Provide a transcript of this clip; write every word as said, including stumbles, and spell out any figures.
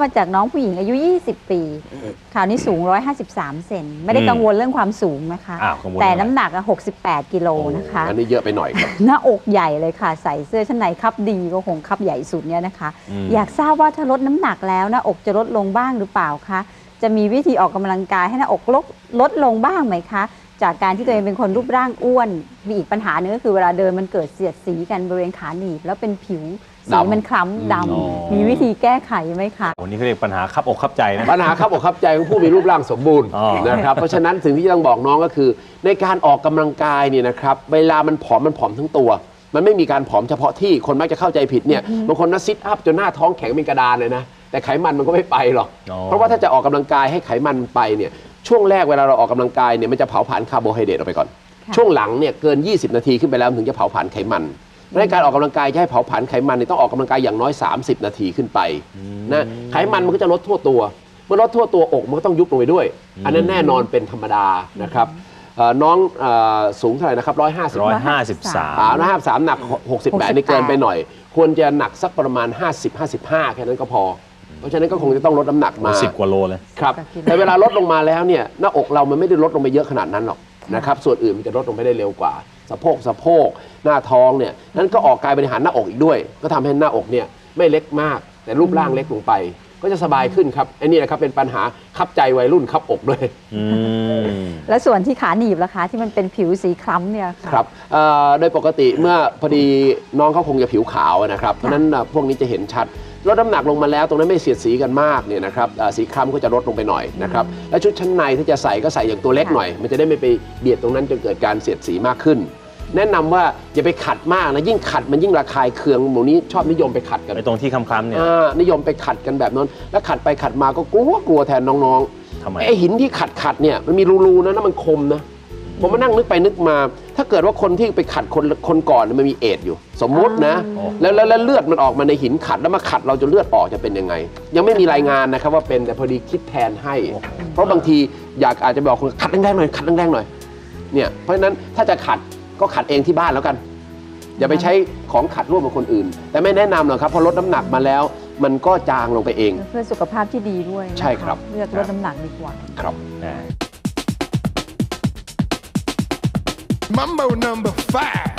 มาจากน้องผู้หญิงอายุยี่สิบปีคราวนี้สูงหนึ่งร้อยห้าสิบสามเซนไม่ได้กังวลเรื่องความสูงนะคะแต่น้ำหนักหกสิบแปดกิโลนะคะอันนี้เยอะไปหน่อยครับหน้าอกใหญ่เลยค่ะใส่เสื้อชั้นในคับดีก็คงคับใหญ่สุดเนี่ยนะคะอยากทราบว่าถ้าลดน้ำหนักแล้วหน้าอกจะลดลงบ้างหรือเปล่าคะจะมีวิธีออกกำลังกายให้หน้าอกลดลดลงบ้างไหมคะจากการที่ตัวเองเป็นคนรูปร่างอ้วนมีอีกปัญหาหนึ่งก็คือเวลาเดินมันเกิดเสียดสีกันบริเวณขาหนีบแล้วเป็นผิวสีมันคล้ำดำมีวิธีแก้ไขไหมคะวันนี้เขาเรียกปัญหาคับอกคับใจนะปัญหาคับอกคับใจของผู้มีรูปร่างสมบูรณ์นะครับเพราะฉะนั้นสิ่งที่ต้องบอกน้องก็คือในการออกกำลังกายเนี่ยนะครับเวลามันผอมมันผอมทั้งตัวมันไม่มีการผอมเฉพาะที่คนมักจะเข้าใจผิดเนี่ยบางคนนะซิทอัพจนหน้าท้องแข็งเป็นกระดานเลยนะแต่ไขมันมันก็ไม่ไปหรอกเพราะว่าถ้าจะออกกำลังกายให้ไขมันไปเนี่ยช่วงแรกเวลาเราออกกำลังกายเนี่ยมันจะเผาผลาญคาร์โบไฮเดรตออกไปก่อนช่วงหลังเนี่ยเกินยี่สิบนาทีขึ้นไปแล้วถึงจะเผาผลาญไขมันเพราะการออกกำลังกายจะให้เผาผลาญไขมันเนี่ยต้องออกกำลังกายอย่างน้อยสามสิบนาทีขึ้นไปนะไขมันมันก็จะลดทั่วตัวเมื่อลดทั่วตัวอกมันก็ต้องยุบลงไปด้วยอันนั้นแน่นอนเป็นธรรมดานะครับน้องสูงเท่าไหร่นะครับร้อยห้าสิบร้อยห้าสิบสามร้อยห้าสิบสามหนักหกสิบแปดนี่เกินไปหน่อยควรจะหนักสักประมาณห้าสิบ ห้าสิบห้าแค่นั้นก็พอเพราะฉะนั้นก็คงจะต้องลดน้ำหนักมาสิบกว่าโลเลยครับแต่เวลาลดลงมาแล้วเนี่ยหน้าอกเรามันไม่ได้ลดลงไปเยอะขนาดนั้นหรอกนะครับส่วนอื่นมันจะลดลงไปได้เร็วกว่าสะโพกสะโพกหน้าท้องเนี่ยนั้นก็ออกกายบริหารหน้าอกอีกด้วยก็ทำให้หน้าอกเนี่ยไม่เล็กมากแต่รูปร่างเล็กลงไปก็จะสบายขึ้นครับไอ้นี่นะครับเป็นปัญหาคับใจวัยรุ่นคับอกด้วยและส่วนที่ขาหนีบล่ะคะที่มันเป็นผิวสีคล้ำเนี่ยครับโดยปกติเมื่อพอดีน้องเขาคงจะผิวขาวนะครับเพราะนั้นพวกนี้จะเห็นชัดลดน้ำหนักลงมาแล้วตรงนั้นไม่เสียดสีกันมากเนี่ยนะครับสีคล้ำก็จะลดลงไปหน่อยนะครับและชุดชั้นในที่จะใส่ก็ใส่อย่างตัวเล็กหน่อยมันจะได้ไม่ไปเบียดตรงนั้นจนเกิดการเสียดสีมากขึ้นแนะนำว่าอย่าไปขัดมากนะยิ่งขัดมันยิ่งระคายเคืองหมู่นี้ชอบนิยมไปขัดกันไปตรงที่คล้ำๆเนี่ยนิยมไปขัดกันแบบนั้นแล้วขัดไปขัดมาก็กลัวกลัวแทนน้องๆไอ้หินที่ขัดขัดเนี่ยมันมีรูๆนะนั่นมันคมนะผมมานั่งนึกไปนึกมาถ้าเกิดว่าคนที่ไปขัดคนคนก่อนมันมีเอดอยู่สมมุตินะแล้วแล้วเลือดมันออกมาในหินขัดแล้วมาขัดเราจะเลือดออกจะเป็นยังไงยังไม่มีรายงานนะครับว่าเป็นแต่พอดีคิดแทนให้เพราะบางทีอยากอาจจะบอกคนขัดแรงๆหน่อยขัดแรงๆหน่อยเนี่ยเพราะฉะนั้นถ้าจะขัดก็ขัดเองที่บ้านแล้วกันอย่าไปใช้ของขัดร่วมกับคนอื่นแต่ไม่แนะนำหรอกครับเพราะลดน้ำหนักมาแล้วมันก็จางลงไปเองเพื่อสุขภาพที่ดีด้วยใช่ครับเลือกลดน้ำหนักดีกว่าครับ Mambo number five